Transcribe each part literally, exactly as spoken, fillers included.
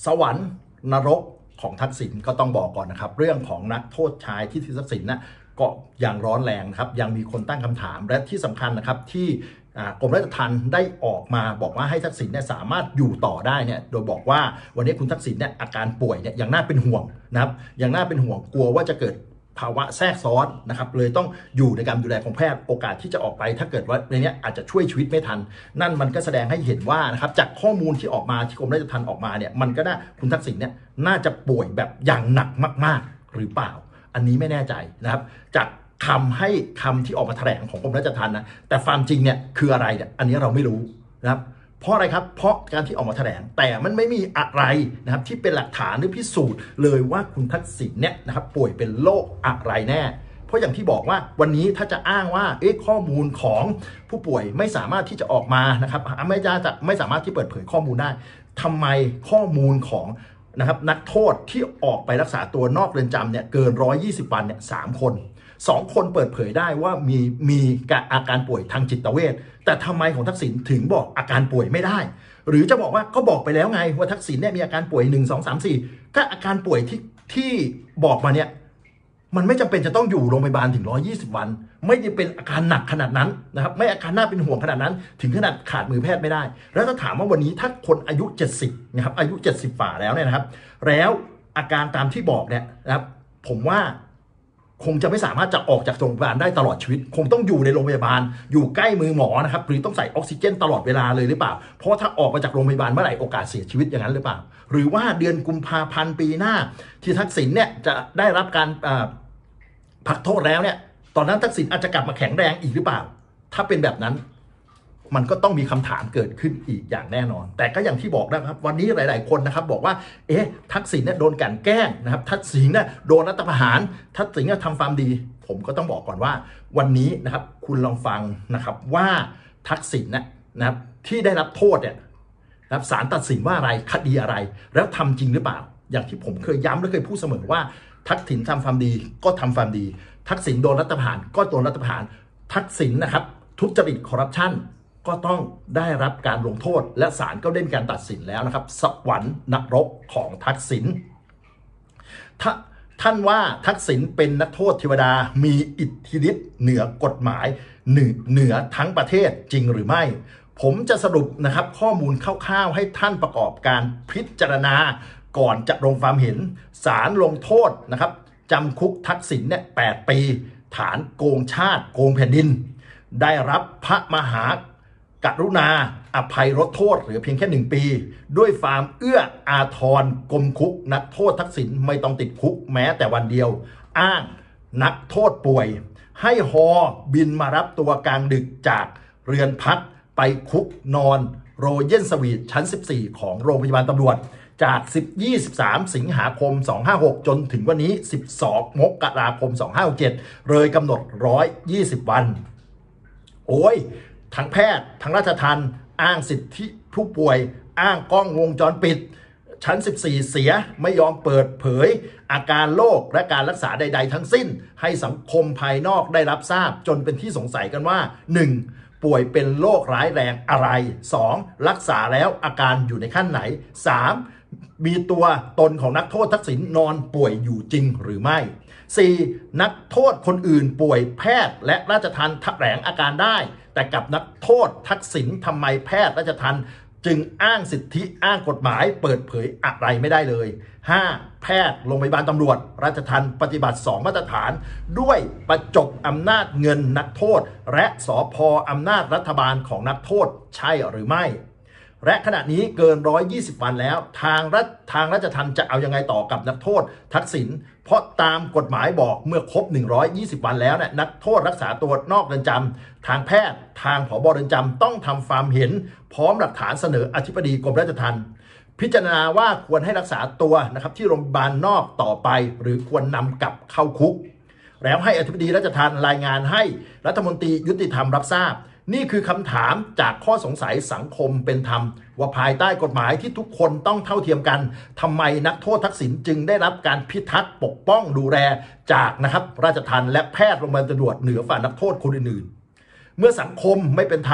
สวรรค์นรกของทักษิณก็ต้องบอกก่อนนะครับเรื่องของนักโทษชายที่ทักษิณนะก็ยังร้อนแรงครับยังมีคนตั้งคำถามและที่สำคัญนะครับที่กรมราชทัณฑ์ได้ออกมาบอกว่าให้ทักษิณเนี่ยสามารถอยู่ต่อได้เนี่ยโดยบอกว่าวันนี้คุณทักษิณเนี่ยอาการป่วยเนี่ยยังน่าเป็นห่วงนะครับยังน่าเป็นห่วงกลัวว่าจะเกิดภาวะแทรกซ้อนนะครับเลยต้องอยู่ในการดูแลของแพทย์โอกาสที่จะออกไปถ้าเกิดว่าในนี้อาจจะช่วยชีวิตไม่ทันนั่นมันก็แสดงให้เห็นว่านะครับจากข้อมูลที่ออกมาที่กรมราชทัณฑ์ออกมาเนี่ยมันก็น่าคุณทักษิณเนี่ยน่าจะป่วยแบบอย่างหนักมากๆหรือเปล่าอันนี้ไม่แน่ใจนะครับจากคำให้คำที่ออกมาแถลงของกรมราชทัณฑ์นะแต่ความจริงเนี่ยคืออะไรเนี่ยอันนี้เราไม่รู้นะครับเพราะอะไรครับเพราะการที่ออกมาแถลงแต่มันไม่มีอะไรนะครับที่เป็นหลักฐานหรือพิสูจน์เลยว่าคุณทักษิณเนี่ยนะครับป่วยเป็นโรคอะไรแน่เพราะอย่างที่บอกว่าวันนี้ถ้าจะอ้างว่าเอ๊ะข้อมูลของผู้ป่วยไม่สามารถที่จะออกมานะครับไม่จะไม่สามารถที่เปิดเผยข้อมูลได้ทำไมข้อมูลของนะครับนักโทษที่ออกไปรักษาตัวนอกเรือนจำเนี่ยเกินหนึ่งร้อยยี่สิบวันเนี่ยสามคนสองคนเปิดเผยได้ว่ามีมีอาการป่วยทางจิตเวชแต่ทำไมของทักษิณถึงบอกอาการป่วยไม่ได้หรือจะบอกว่าก็บอกไปแล้วไงว่าทักษิณเนี่ยมีอาการป่วยหนึ่ง สอง สาม สี่ก็อาการป่วยที่ที่บอกมาเนี่ยมันไม่จำเป็นจะต้องอยู่โรงพยาบาลถึงหนึ่งร้อยยี่สิบวันไม่ได้เป็นอาการหนักขนาดนั้นนะครับไม่อาการน่าเป็นห่วงขนาดนั้นถึงขนาดขาดมือแพทย์ไม่ได้แล้วถ้าถามว่าวันนี้ถ้าคนอายุเจ็ดสิบนะครับอายุเจ็ดสิบฝ่าแล้วเนี่ยนะครับแล้วอาการตามที่บอกเนี่ยนะครับผมว่าคงจะไม่สามารถจะออกจากโรงพยาบาลได้ตลอดชีวิตคงต้องอยู่ในโรงพยาบาลอยู่ใกล้มือหมอนะครับหรือต้องใส่ออกซิเจนตลอดเวลาเลยหรือเปล่าเพราะถ้าออกมาจากโรงพยาบาลเมื่อไหร่โอกาสเสียชีวิตอย่างนั้นหรือเปล่าหรือว่าเดือนกุมภาพันธ์ปีหน้าที่ทักษิณเนี่ยจะได้รับการพักโทษแล้วเนี่ยตอนนั้นทักษิณอาจจะกลับมาแข็งแรงอีกหรือเปล่าถ้าเป็นแบบนั้นมันก็ต้องมีคำถามเกิดขึ้นอีกอย่างแน่นอนแต่ก็อย่างที่บอกนะครับวันนี้หลายๆคนนะครับบอกว่าเอ๊ะทักษิณเนี่ยโดนกลั่นแกล้งนะครับทักษิณเนี่ยโดนรัฐประหารทักษิณเนี่ยทำความดีผมก็ต้องบอกก่อนว่าวันนี้นะครับคุณลองฟังนะครับว่าทักษิณเนี่ยนะครับที่ได้รับโทษเนี่ยนะครับศาลตัดสินว่าอะไรคดีอะไรแล้วทำจริงหรือเปล่าอย่างที่ผมเคยย้ำและเคยพูดเสมอว่าทักษิณทำความดีก็ทำความดีทักษิณโดนรัฐประหารก็โดนรัฐประหารทักษิณนะครับทุจริตคอร์รัปชันก็ต้องได้รับการลงโทษและศาลก็ได้มีการตัดสินแล้วนะครับสวรรค์นรกของทักษิณถ้าท่านว่าทักษิณเป็นนักโทษเทวดามีอิทธิฤทธิ์เหนือกฎหมายเหนือเหนือทั้งประเทศจริงหรือไม่ผมจะสรุปนะครับข้อมูลคร่าวๆให้ท่านประกอบการพิจารณาก่อนจะลงความเห็นศาลลงโทษนะครับจำคุกทักษิณเนี่ยแปดปีฐานโกงชาติโกงแผ่นดินได้รับพระมหากรุณาอภัยลดโทษหรือเพียงแค่หนึ่งปีด้วยความเอื้ออาทรกรมคุกนักโทษทักษิณไม่ต้องติดคุกแม้แต่วันเดียวอ้างนักโทษป่วยให้ฮอบินมารับตัวกลางดึกจากเรือนพักไปคุกนอนโรเยนสวีทชั้นสิบสี่ของโรงพยาบาลตำรวจจากสิบ ยี่สิบสามสิงหาคมสองพันห้าร้อยหกจนถึงวันนี้สิบสองมกราคมสองพันห้าร้อยหกสิบเจ็ดเลยกำหนดหนึ่งร้อยยี่สิบวันโอ้ยทั้งแพทย์ทั้งราชทัณฑ์อ้างสิทธิผู้ป่วยอ้างกล้องวงจรปิดชั้นสิบสี่เสียไม่ยอมเปิดเผยอาการโรคและการรักษาใดๆทั้งสิ้นให้สังคมภายนอกได้รับทราบจนเป็นที่สงสัยกันว่า หนึ่ง. ป่วยเป็นโรคร้ายแรงอะไร สอง. รักษาแล้วอาการอยู่ในขั้นไหน สาม. มีตัวตนของนักโทษทักษิณนอนป่วยอยู่จริงหรือไม่ สี่. นักโทษคนอื่นป่วยแพทย์และราชทัณฑ์แถลงอาการได้แต่กับนักโทษทักษิณทำไมแพทย์ราชทัณฑ์จึงอ้างสิทธิอ้างกฎหมายเปิดเผยอะไรไม่ได้เลย ห้า. แพทย์โรงพยาบาลตำรวจราชทัณฑ์ปฏิบัติสองมาตรฐานด้วยประจบอำนาจเงินนักโทษและสภ.อำนาจรัฐบาลของนักโทษใช่หรือไม่และขณะนี้เกินหนึ่งร้อยยี่สิบวันแล้วทางรัฐทางราชทัณฑ์จะเอายังไงต่อกับนักโทษทักษิณเพราะตามกฎหมายบอกเมื่อครบหนึ่งร้อยยี่สิบวันแล้วเนี่ยนักโทษรักษาตัวนอกเรือนจำทางแพทย์ทางผบ.เรือนจำต้องทำความเห็นพร้อมหลักฐานเสนออธิบดีกรมราชทัณฑ์พิจารณาว่าควรให้รักษาตัวนะครับที่โรงพยาบาลนอกต่อไปหรือควรนำกลับเข้าคุกแล้วให้อธิบดีราชทัณฑ์รายงานให้รัฐมนตรียุติธรรมรับทราบนี่คือคำถามจากข้อสงสัยสังคมเป็นธรรมว่าภายใต้กฎหมายที่ทุกคนต้องเท่าเทียมกันทำไมนักโทษทักษิณจึงได้รับการพิทักษ์ปกป้องดูแลจากนะครับราชทัณฑ์และแพทย์โรงพยาบาลตำรวจเหนือฝ่านักโทษคนอื่นๆเมื่อสังคมไม่เป็นธรรม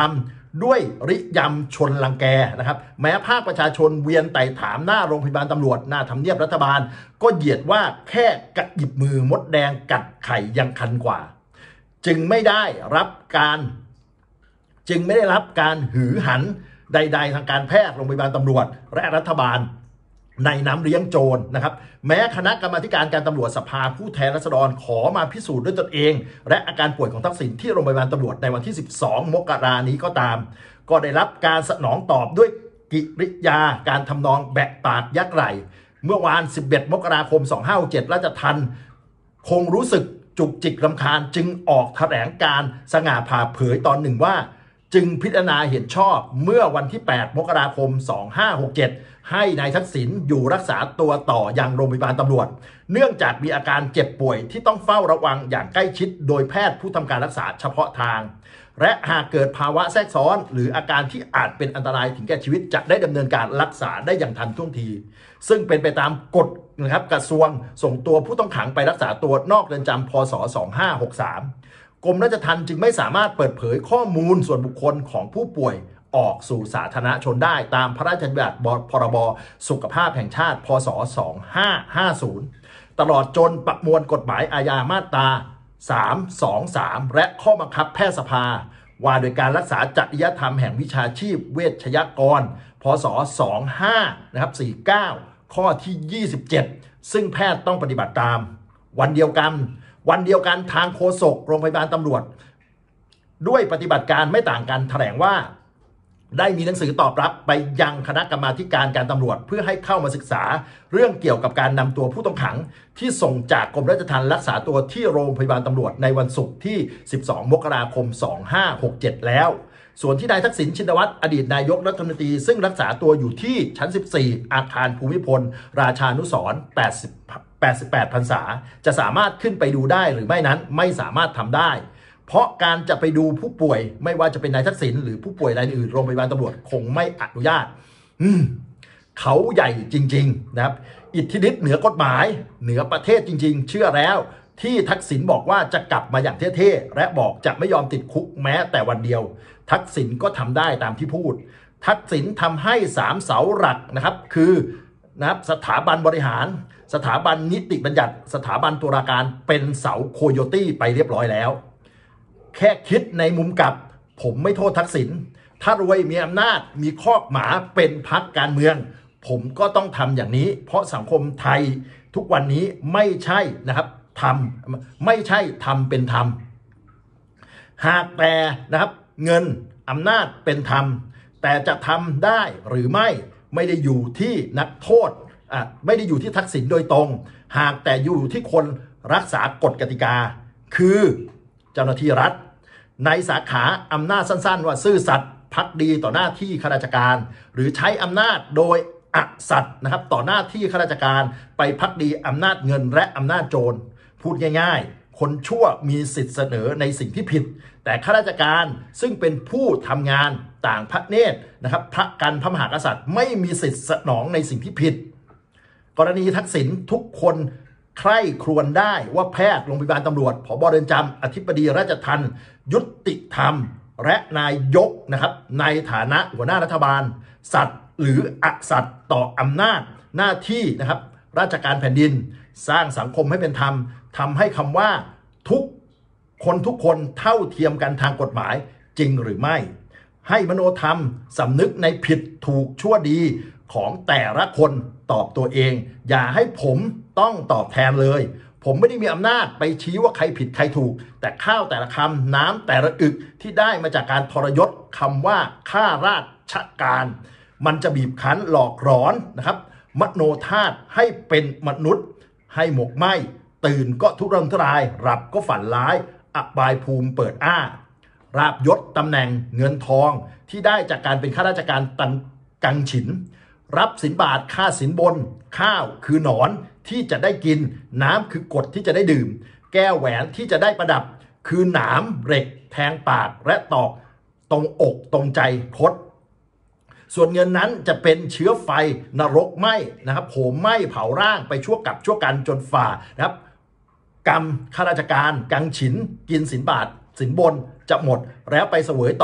ด้วยริยำชนลังแกนะครับแม้ภาคประชาชนเวียนไต่ถามหน้าโรงพยาบาลตำรวจหน้าทำเนียบรัฐบาลก็เหยียดว่าแค่กระหยิบมือมดแดงกัดไข่ยังคันกว่าจึงไม่ได้รับการจึงไม่ได้รับการหือหันใดๆทางการแพทย์โรงพยาบาลตำรวจและรัฐบาลในน้ำเลี้ยงโจรนะครับแม้คณะกรรมาการการตำรวจสภาผู้แทนราษฎรขอมาพิสูจน์ด้วยตนเองและอาการป่วยของทักษิณที่โรงพยาบาลตำรวจในวันที่สิบสองมกราคมนี้ก็ตามก็ได้รับการสนองตอบด้วยกิริยาการทำนองแบะปากยักไหล่เมื่อวานสิบเอ็ดมกราคมสองพันห้าร้อยหกสิบเจ็ดราชทัณฑ์คงรู้สึกจุกจิกรำคาญจึงออกแถลงการสง่าผ่าเผยตอนหนึ่งว่าจึงพิจารณาเห็นชอบเมื่อวันที่แปดมกราคมสองพันห้าร้อยหกสิบเจ็ดให้นายทักษิณอยู่รักษาตัวต่อยังโรงพยาบาลตำรวจเนื่องจากมีอาการเจ็บป่วยที่ต้องเฝ้าระวังอย่างใกล้ชิดโดยแพทย์ผู้ทำการรักษาเฉพาะทางและหากเกิดภาวะแทรกซ้อนหรืออาการที่อาจเป็นอันตรายถึงแก่ชีวิตจะได้ดำเนินการรักษาได้อย่างทันท่วงทีซึ่งเป็นไปตามกฎนะครับกระทรวงส่งตัวผู้ต้องขังไปรักษาตัวนอกเรือนจำพ.ศ. สองพันห้าร้อยหกสิบสามกรมราชทัณฑ์จึงไม่สามารถเปิดเผยข้อมูลส่วนบุคคลของผู้ป่วยออกสู่สาธารณชนได้ตามพระราชบัญญัติพรบสุขภาพแห่งชาติพ.ศ. สองพันห้าร้อยห้าสิบตลอดจนประมวลกฎหมายอาญามาตราสามร้อยยี่สิบสามและข้อบังคับแพทยสภาว่าโดยการรักษาจริยธรรมแห่งวิชาชีพเวชยกรพ.ศ. สองพันห้าร้อยนะครับสี่สิบเก้าข้อที่ยี่สิบเจ็ดซึ่งแพทย์ต้องปฏิบัติตามวันเดียวกันวันเดียวกันทางโฆษกโรงพยาบาลตำรวจด้วยปฏิบัติการไม่ต่างกันแถลงว่าได้มีหนังสือตอบรับไปยังคณะกรรมาการการตำรวจเพื่อให้เข้ามาศึกษาเรื่องเกี่ยวกับการนำตัวผู้ต้องขังที่ส่งจากกรมราชทัณฑ์รักษาตัวที่โรงพยาบาลตำรวจในวันศุกร์ที่สิบสองมกราคมสองพันห้าร้อยหกสิบเจ็ดแล้วส่วนที่นายทักษิณชินวัตรอดีตนายกรัฐมนตรีซึ่งรักษาตัวอยู่ที่ชั้นสิบสี่อาคารภูมิพลราชานุสรณ์แปดสิบ แปดสิบแปดพรรษาจะสามารถขึ้นไปดูได้หรือไม่นั้นไม่สามารถทำได้เพราะการจะไปดูผู้ป่วยไม่ว่าจะเป็นนายทักษิณหรือผู้ป่วยรายอื่นโรงพยาบาลตำรวจคงไม่อนุญาตอืมเขาใหญ่จริงๆนะครับอิทธิฤทธิ์เหนือกฎหมายเหนือประเทศจริงๆเชื่อแล้วที่ทักษิณบอกว่าจะกลับมาอย่างเท่ๆและบอกจะไม่ยอมติดคุกแม้แต่วันเดียวทักษิณก็ทำได้ตามที่พูดทักษิณทำให้สามเสาหลักนะครับคือนะครับสถาบันบริหารสถาบันนิติบัญญัติสถาบันตุลาการเป็นเสาโคโยตี้ไปเรียบร้อยแล้วแค่คิดในมุมกลับผมไม่โทษทักษิณถ้ารวยมีอำนาจมีคอกหมาเป็นพรรคการเมืองผมก็ต้องทำอย่างนี้เพราะสังคมไทยทุกวันนี้ไม่ใช่นะครับทำไม่ใช่ทำเป็นธรรมหากแต่นะครับเงินอำนาจเป็นธรรมแต่จะทำได้หรือไม่ไม่ได้อยู่ที่นักโทษอ่ะไม่ได้อยู่ที่ทักษิณโดยตรงหากแต่อยู่ที่คนรักษากฎกติกาคือเจ้าหน้าที่รัฐในสาขาอำนาจสั้นๆว่าซื่อสัตย์ภักดีต่อหน้าที่ข้าราชการหรือใช้อำนาจโดยอสัตย์นะครับต่อหน้าที่ข้าราชการไปภักดีอำนาจเงินและอำนาจโจรพูดง่ายๆคนชั่วมีสิทธิ์เสนอในสิ่งที่ผิดแต่ข้าราชการซึ่งเป็นผู้ทำงานต่างพระเนตรนะครับพระกันพระมหากษัตริย์ไม่มีสิทธิ์สนองในสิ่งที่ผิดกรณีทักษิณทุกคนใคร่ครวญได้ว่าแพทย์โรงพยาบาลตำรวจผบ.เรือนจำอธิบดีราชทัณฑ์ยุติธรรมและนายกนะครับในฐานะหัวหน้ารัฐบาลสัตย์หรืออสัตย์ต่ออำนาจหน้าที่นะครับราชการแผ่นดินสร้างสังคมให้เป็นธรรมทำให้คำว่าทุกคนทุกคนเท่าเทียมกันทางกฎหมายจริงหรือไม่ให้มโนธรรมสำนึกในผิดถูกชั่วดีของแต่ละคนตอบตัวเองอย่าให้ผมต้องตอบแทนเลยผมไม่ได้มีอำนาจไปชี้ว่าใครผิดใครถูกแต่ข้าวแต่ละคำน้ำแต่ละอึกที่ได้มาจากการทรยศคำว่าข้าราชการมันจะบีบคั้นหลอกหลอนนะครับมโนธาตุให้เป็นมนุษย์ให้หมกไหมตื่นก็ทุรนทุรายหลับก็ฝันร้ายอบายภูมิเปิดอ้าราบยศตำแหน่งเงินทองที่ได้จากการเป็นข้าราชการตันกังฉินรับสินบาทค่าสินบนข้าวคือหนอนที่จะได้กินน้ำคือกรดที่จะได้ดื่มแก้วแหวนที่จะได้ประดับคือหนามเหล็กแทงปากและตอกตรงอกตรงใจพดส่วนเงินนั้นจะเป็นเชื้อไฟนรกไหม้นะครับโหมไหม้เผาร่างไปชั่วกับชั่วกันจนฝ่านะครับกรรมข้าราชการกังฉินกินสินบาทสินบนจะหมดแล้วไปเสวยต่อ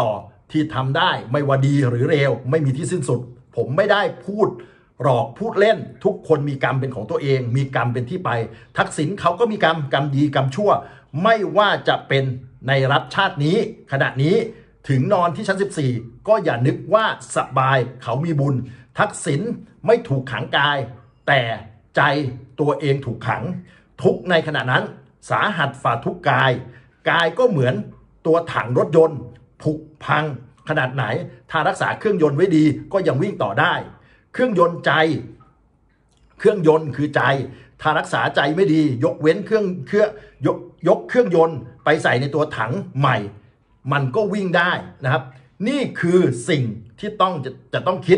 ที่ทำได้ไม่ว่าดีหรือเลวไม่มีที่สิ้นสุดผมไม่ได้พูดหลอกพูดเล่นทุกคนมีกรรมเป็นของตัวเองมีกรรมเป็นที่ไปทักษิณเขาก็มีกรรมกรรมดีกรรมชั่วไม่ว่าจะเป็นในรัฐชาตินี้ขณะนี้ถึงนอนที่ชั้นสิบสี่ก็อย่านึกว่าสบายเขามีบุญทักษิณไม่ถูกขังกายแต่ใจตัวเองถูกขังทุกในขณะนั้นสาหัสฝ่าทุกกายกายก็เหมือนตัวถังรถยนต์ผุพังขนาดไหนถ้ารักษาเครื่องยนต์ไว้ดีก็ยังวิ่งต่อได้เครื่องยนต์ใจเครื่องยนต์คือใจถ้ารักษาใจไม่ดียกเว้นเครื่องเครื่องยกยกเครื่องยนต์ไปใส่ในตัวถังใหม่มันก็วิ่งได้นะครับนี่คือสิ่งที่ต้องจะจะต้องคิด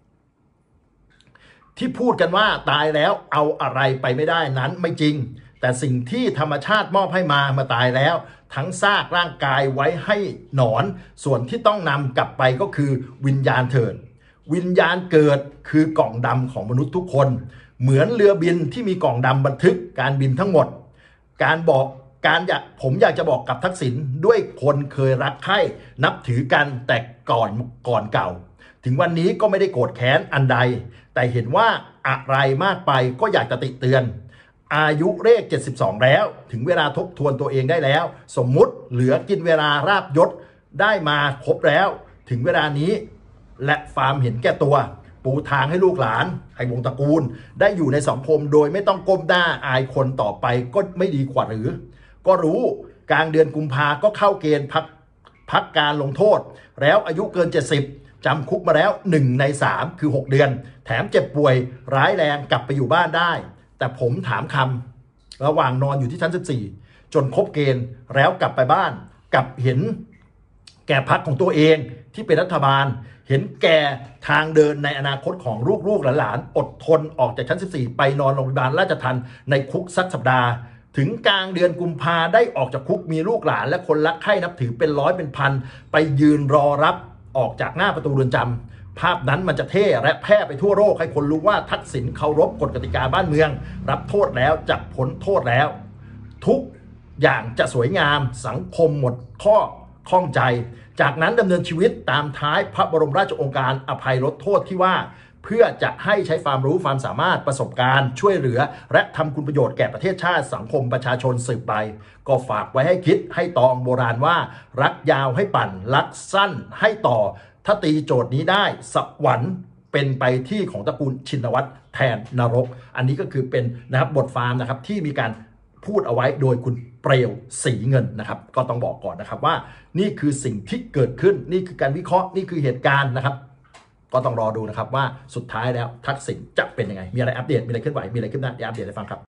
ที่พูดกันว่าตายแล้วเอาอะไรไปไม่ได้นั้นไม่จริงแต่สิ่งที่ธรรมชาติมอบให้มามาตายแล้วทั้งซากร่างกายไว้ให้หนอนส่วนที่ต้องนำกลับไปก็คือวิญญาณเถิดวิญญาณเกิดคือกล่องดำของมนุษย์ทุกคนเหมือนเรือบินที่มีกล่องดำบันทึกการบินทั้งหมดการบอกการอยากผมอยากจะบอกกับทักษิณด้วยคนเคยรักใคร่นับถือกันแต่ก่อนก่อนเก่าถึงวันนี้ก็ไม่ได้โกรธแค้นอันใดแต่เห็นว่าอะไรมากไปก็อยากจะติเตือนอายุเลขเจ็ดสิบสองแล้วถึงเวลาทบทวนตัวเองได้แล้วสมมุติเหลือกินเวลาราบยศได้มาครบแล้วถึงเวลานี้และฟาร์มเห็นแก่ตัวปูทางให้ลูกหลานให้วงตระกูลได้อยู่ในสังคมโดยไม่ต้องก้มหน้าอายคนต่อไปก็ไม่ดีกว่าหรือก็รู้กลางเดือนกุมภาก็เข้าเกณฑ์พักพักการลงโทษแล้วอายุเกินเจ็ดสิบจำคุกมาแล้วหนึ่งในสามคือหกเดือนแถมเจ็บป่วยร้ายแรงกลับไปอยู่บ้านได้แต่ผมถามคำระหว่างนอนอยู่ที่ชั้นสิบสี่จนครบเกณฑ์แล้วกลับไปบ้านกลับเห็นแก่พรรคของตัวเองที่เป็นรัฐบาลเห็นแก่ทางเดินในอนาคตของลูกๆหลานๆอดทนออกจากชั้นสิบสี่ไปนอนโรงพยาบาลราชทัณฑ์ในคุกสักสัปดาห์ถึงกลางเดือนกุมภาได้ออกจากคุกมีลูกหลานและคนรักใคร่นับถือเป็นร้อยเป็นพันไปยืนรอรับออกจากหน้าประตูเรือนจำภาพนั้นมันจะเท่และแพร่ไปทั่วโลกให้คนรู้ว่าทักษิณเคารพกฎกติกาบ้านเมืองรับโทษแล้วจะพ้นโทษแล้วทุกอย่างจะสวยงามสังคมหมดข้อข้องใจจากนั้นดำเนินชีวิตตามท้ายพระบรมราชโองการอภัยลดโทษที่ว่าเพื่อจะให้ใช้ความรู้ความสามารถประสบการณ์ช่วยเหลือและทำคุณประโยชน์แก่ประเทศชาติสังคมประชาชนสืบไปก็ฝากไว้ให้คิดให้ตองโบราณว่ารักยาวให้ปั่นรักสั้นให้ต่อถ้าตีโจทย์นี้ได้สวรรค์เป็นไปที่ของตระกูลชินวัตรแทนนรกอันนี้ก็คือเป็นนะครับบทฟาร์มนะครับที่มีการพูดเอาไว้โดยคุณเปลวสีเงินนะครับก็ต้องบอกก่อนนะครับว่านี่คือสิ่งที่เกิดขึ้นนี่คือการวิเคราะห์นี่คือเหตุการณ์นะครับก็ต้องรอดูนะครับว่าสุดท้ายแล้วทักษิณจะเป็นยังไงมีอะไรอัปเดตมีอะไรเคลื่อนไหวมีอะไรขึ้นหน้าเดี๋ยวอัปเดตให้ฟังครับ